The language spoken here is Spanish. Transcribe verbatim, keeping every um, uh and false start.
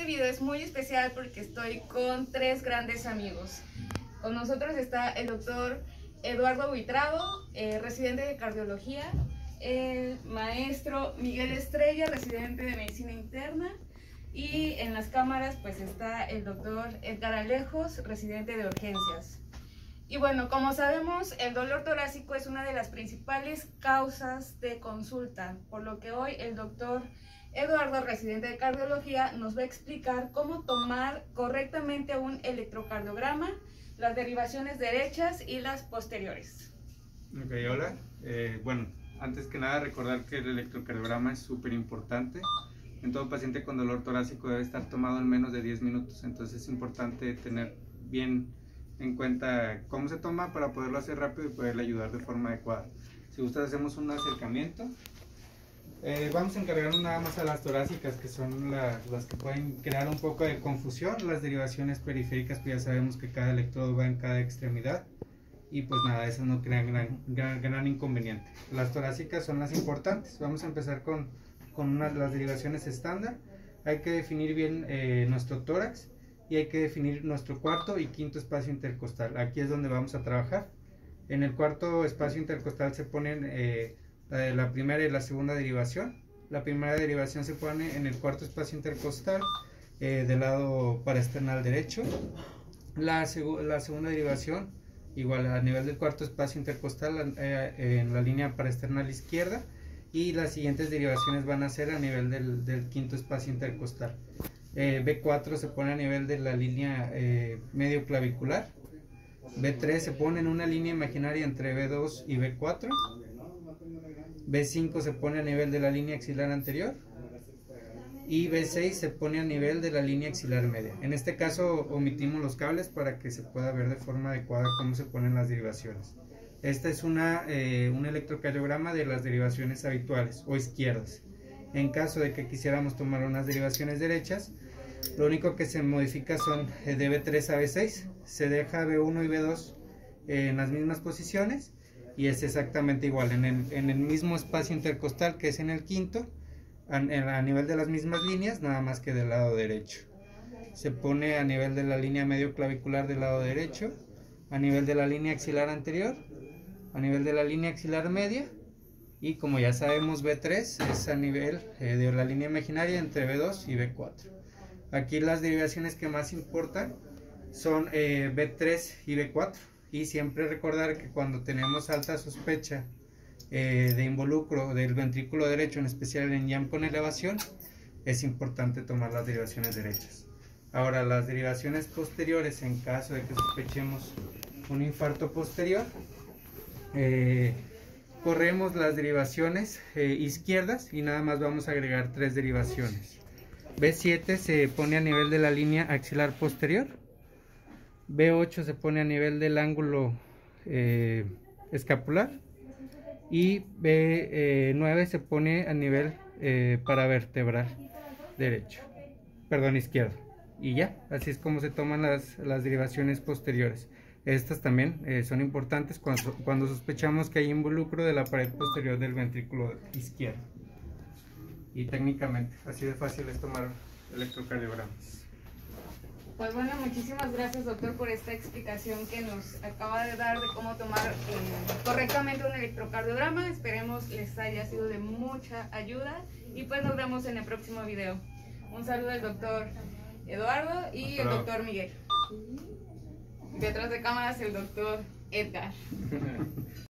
video es muy especial porque estoy con tres grandes amigos. Con nosotros está el doctor Eduardo Buitrago, eh, residente de cardiología, el maestro Miguel Estrella, residente de medicina interna, y en las cámaras pues está el doctor Edgar Alejos, residente de urgencias. Y bueno, como sabemos, el dolor torácico es una de las principales causas de consulta, por lo que hoy el doctor Eduardo, residente de cardiología, nos va a explicar cómo tomar correctamente un electrocardiograma, las derivaciones derechas y las posteriores. Ok, hola. Eh, bueno, antes que nada recordar que el electrocardiograma es súper importante. En todo paciente con dolor torácico debe estar tomado en menos de diez minutos, entonces es importante tener bien en cuenta cómo se toma para poderlo hacer rápido y poderle ayudar de forma adecuada. Si gustas hacemos un acercamiento. Eh, vamos a encargarnos nada más a las torácicas, que son la, las que pueden crear un poco de confusión. Las derivaciones periféricas, pues ya sabemos que cada electrodo va en cada extremidad y pues nada, esas no crean gran, gran, gran inconveniente. Las torácicas son las importantes. Vamos a empezar con, con unas, las derivaciones estándar. Hay que definir bien eh, nuestro tórax y hay que definir nuestro cuarto y quinto espacio intercostal. Aquí es donde vamos a trabajar. En el cuarto espacio intercostal se ponen eh, La, la primera y la segunda derivación. La primera derivación se pone en el cuarto espacio intercostal eh, del lado paraesternal derecho. La, seg la segunda derivación igual a nivel del cuarto espacio intercostal eh, en la línea paraesternal izquierda, y las siguientes derivaciones van a ser a nivel del, del quinto espacio intercostal. eh, B cuatro se pone a nivel de la línea eh, medio clavicular. B tres se pone en una línea imaginaria entre B dos y B cuatro. B cinco se pone a nivel de la línea axilar anterior y B seis se pone a nivel de la línea axilar media. En este caso omitimos los cables para que se pueda ver de forma adecuada cómo se ponen las derivaciones. Esta es una, eh, un electrocardiograma de las derivaciones habituales o izquierdas. En caso de que quisiéramos tomar unas derivaciones derechas, lo único que se modifica son de B tres a B seis. Se deja B uno y B dos eh, en las mismas posiciones, y es exactamente igual, en el, en el mismo espacio intercostal que es en el quinto, a, a nivel de las mismas líneas, nada más que del lado derecho. Se pone a nivel de la línea medio clavicular del lado derecho, a nivel de la línea axilar anterior, a nivel de la línea axilar media, y como ya sabemos B tres es a nivel eh, de la línea imaginaria entre B dos y B cuatro. Aquí las derivaciones que más importan son eh, B tres y B cuatro. Y siempre recordar que cuando tenemos alta sospecha eh, de involucro del ventrículo derecho, en especial en jam con elevación, es importante tomar las derivaciones derechas. Ahora, las derivaciones posteriores, en caso de que sospechemos un infarto posterior, eh, corremos las derivaciones eh, izquierdas y nada más vamos a agregar tres derivaciones. B siete se pone a nivel de la línea axilar posterior. B ocho se pone a nivel del ángulo eh, escapular, y B nueve se pone a nivel eh, paravertebral derecho, perdón, izquierdo. Y ya, así es como se toman las, las derivaciones posteriores. Estas también eh, son importantes cuando, cuando sospechamos que hay involucro de la pared posterior del ventrículo izquierdo. Y técnicamente, así de fácil es tomar electrocardiogramas. Pues bueno, muchísimas gracias, doctor, por esta explicación que nos acaba de dar de cómo tomar eh, correctamente un electrocardiograma. Esperemos les haya sido de mucha ayuda y pues nos vemos en el próximo video. Un saludo al doctor Eduardo y el doctor Miguel. Detrás de cámaras el doctor Edgar.